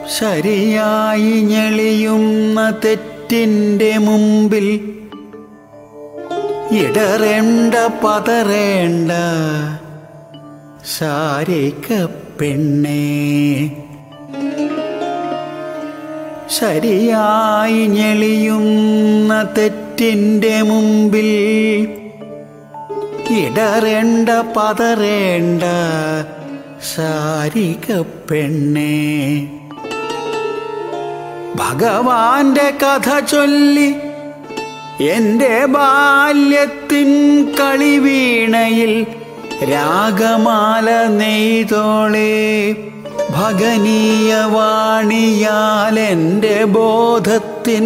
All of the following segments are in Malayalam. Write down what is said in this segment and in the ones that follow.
ശരിയായി ഞെളിയുന്ന തെറ്റിൻ്റെ മുമ്പിൽ ഇടറേണ്ട പതറേണ്ട ശാരിക പെണ്ണേ. ശരിയായി ഞെളിയുന്ന തെറ്റിൻ്റെ മുമ്പിൽ ഇടറേണ്ട പതറേണ്ട ശാരിക പെണ്ണേ. ഭഗവാന്റെ കഥ ചൊല്ലി എൻ്റെ ബാല്യത്തിൻ കളിവീണയിൽ രാഗമാല നെയ്തോളെ. ഭഗനീയവാണിയാൽ എൻ്റെ ബോധത്തിൻ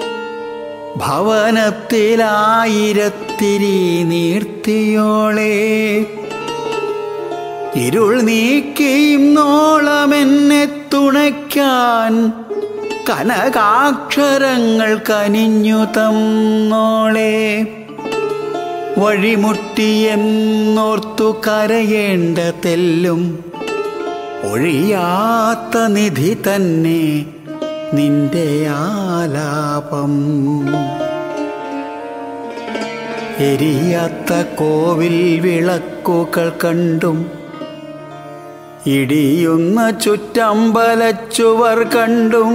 ഭവനത്തിലായിരത്തിരി നീർത്തിയോളെ. ഇരുൾ നീക്കിയുന്നോളമെന്നെ തുണയ്ക്കാൻ കനകാക്ഷരങ്ങൾ കനിഞ്ഞു തന്നോളെ. വഴിമുട്ടിയെന്നോർത്തു കരയേണ്ട തെല്ലും ഒഴിയാത്ത നിധി തന്നെ നിന്റെ ആലാപം. എരിയാത്ത കോവിൽ വിളക്കുകൾ കണ്ടും ഇടിയുന്ന ചുറ്റമ്പലച്ചുവർ കണ്ടും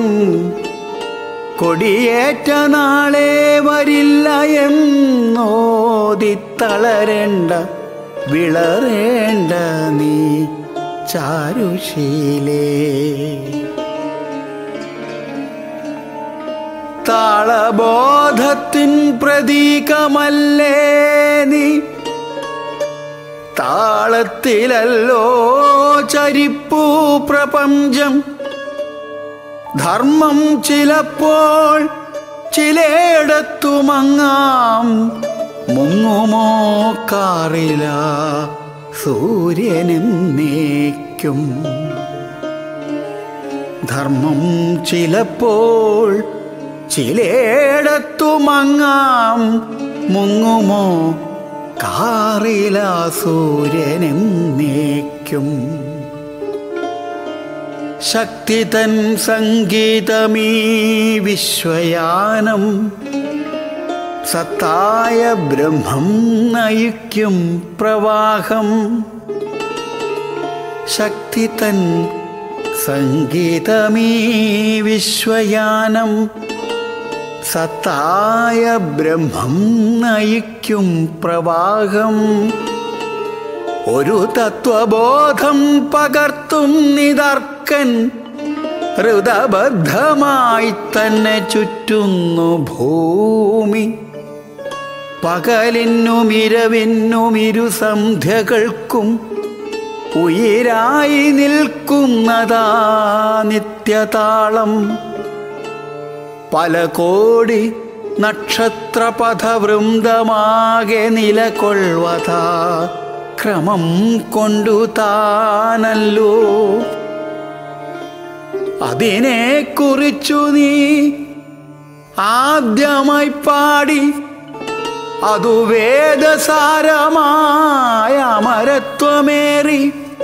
കൊടിയേറ്റ നാളെ വരില്ല എന്നോതി തളരേണ്ട വിളറേണ്ട നീ ചാരുശീലേ. താളബോധത്തിൻ പ്രതീകമല്ലേ നീ. താളത്തിലല്ലോ ചരിപ്പൂ പ്രപഞ്ചം. ധർമ്മം ചിലപ്പോൾ ചിലയിടത്തു മങ്ങാം. മുങ്ങുമോ കാറില സൂര്യനും നേക്കും. ധർമ്മം ചിലപ്പോൾ ചിലയിടത്തു മങ്ങാം. മുങ്ങുമോ കാറില സൂര്യനും നേക്കും. ശക്തി തൻ സംഗീതമീ വിശ്വയാനം. സത്തായ ബ്രഹ്മം നയിക്കും പ്രവാഹം. ശക്തി തൻ സംഗീതമീ വിശ്വയാനം. സത്തായ ബ്രഹ്മം നയിക്കും പ്രവാഹം. ഒരു തത്വബോധം പകർത്തും നിതർക്കൻ. ഹൃദബദ്ധമായി തന്നെ ചുറ്റുന്നു ഭൂമി. പകലിനും ഇരവിനും ഇരുസന്ധ്യകൾക്കും ഉയിരായി നിൽക്കുന്നതാ നിത്യതാളം. പല കോടി നക്ഷത്രപഥവൃന്ദമാകെ നിലകൊള്ളുവതാ ക്രമം കൊണ്ടു താനല്ലോ. അതിനെക്കുറിച്ചു നീ ആദ്യമായി പാടി. അതു വേദസാരമായ അമരത്വമേറി.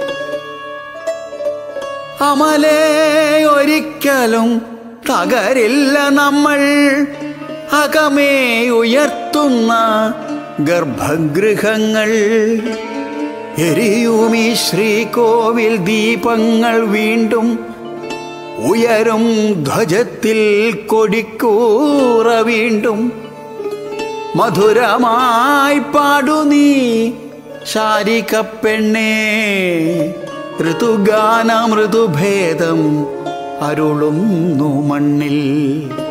അമലേ ഒരിക്കലും തകരില്ല നമ്മൾ. അകമേ ഉയർത്തുന്ന ഗർഭഗൃഹങ്ങൾ. എരിയുമീ ശ്രീകോവിൽ ദീപങ്ങൾ വീണ്ടും. ഉയരും ധ്വജത്തിൽ കൊടിക്കൂറ വീണ്ടും. മധുരമായി പാടു നീ ശാരിക പെണ്ണേ. ഋതുഗാന മൃദുഭേദം അരുളുന്നു മണ്ണിൽ.